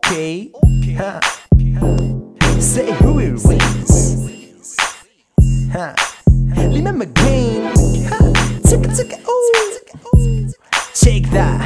Okay. Huh. Say who it wins. Huh. Remember game. Huh. Tick it. Ooh. Take that,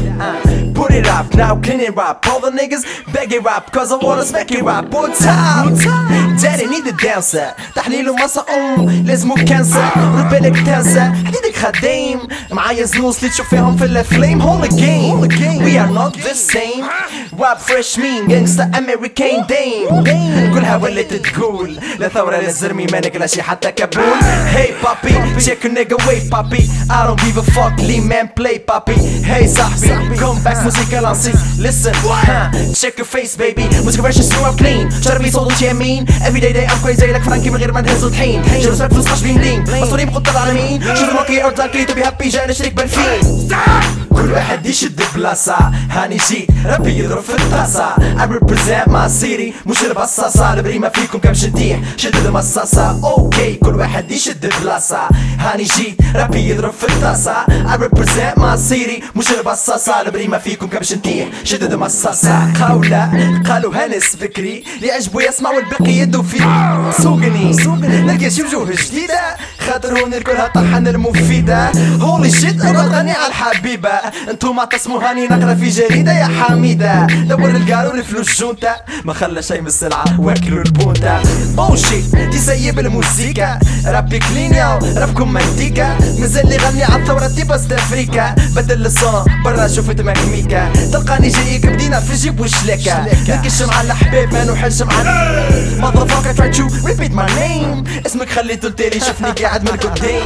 huh? Put it up, now clean it up. All the niggas beg it up, cause I wanna smack it up. One time, daddy need the dancer. تحليل ومسا لازمو كانسر. ربالك تنسى حديدك خديم. معايا زنوس اللي تشوف فيهم في الفليم. Hold the game, we are not the same. Rap fresh mean gangsta American dame. كلها ولات تقول لا ثورة لا زرمي مانك لا شي حتى كابول. Hey papi, check a nigga wait papi. I don't give a fuck, lean man play papi. Hey صاحبي, come back موسيقى لانسي. Listen, check your face baby. موسيقى فريش سنو clean. شربي صوت يمين. Every day I'm crazy like فرانكي من غير ما نهز طحين. جرب سبب فلوس خش بلين مسؤولين بخطة العالمين. شوف الموكي أرض لاكي تبي هابي جاي نشريك بالفين. كل واحد يشد بلاصة. هاني جيت ربي يضرب في الطاسة. I represent my city مش البصاصة. البريمة فيكم كم شديح شدد مصاصة. اوكي كل واحد يشد بلاصة. هاني جيت ربي يضرب في الطاسة. I represent my city مش البصاصة. البريمة فيكم كم شديح شدد مصاصة. قالوا هانس بكري اللي عجبو يسمع والباقي يدو فيه. سوقني نلقى شي وجوه جديدة. خاطر هون كلها طحن المفيدة. هولي شيت انا غني على الحبيبة. انتو ما تصموا هاني نقرا في جريدة يا حميدة. دور القارون الفلوس جونتا ما خلى شي من السلعة واكلوا البونتا. بوشيت دي سيب الموسيقى. رابي كلين ياو رابكم مانتيكا. مازال لي غني على الثورة تيبا افريكا. بدل الصون برا شوفت مكميكا. تلقاني جايك بدينا في جيب وشلاكة. نكش مع الحباب ما نوحلش مع motherfucker try to repeat my name. اسمك خليته التالي شفني قاعد من قدام.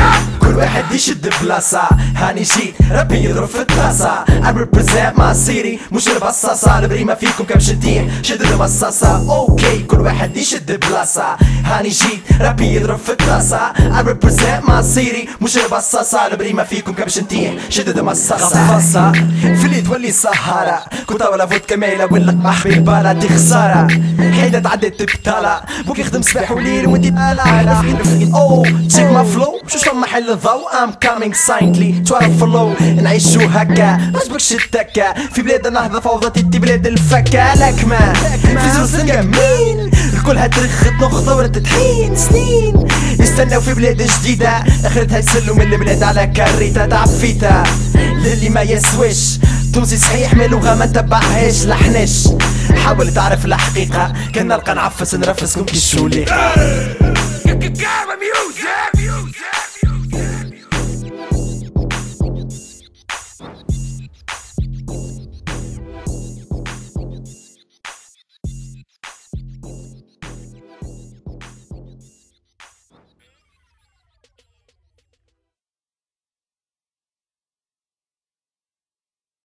كل واحد يشد بلاصة. هاني جيت ربي يضرب في الطاسة. I represent my city مش البصاصة. البريمة فيكم كم شديح شدد مصاصة. اوكي كل واحد يشد بلاصة. هاني جيت ربي يضرب في الطاسة. I represent my city مش البصاصة. البريمة فيكم كم شديح شدد مصاصة. في اللي تولي سهرة كنت ولا فوت كميلة ولا قمح بالبالة. دي خسارة حيدة تعدت بطالة. بوك يخدم صباح وليل وانتي طالعة. او تشيك ما فلو شوش فما محل الضوء. I'm coming silently تعرف فلو نعيشو هكا. ماجبكش التكة في بلاد النهضة فوضى تدي بلاد الفكة. لكما في زروس الجميل الكل هترخ تنخ ثورة تحين سنين. يستناو في بلاد جديدة اخرتها يسلو من البلاد على كاريتا تعفيتا. للي ما يسويش تونسي صحيح ما لغة ما تبعهاش لحناش. حاول تعرف الحقيقة كان نلقى نعفس نرفسكم كي الشوليقة.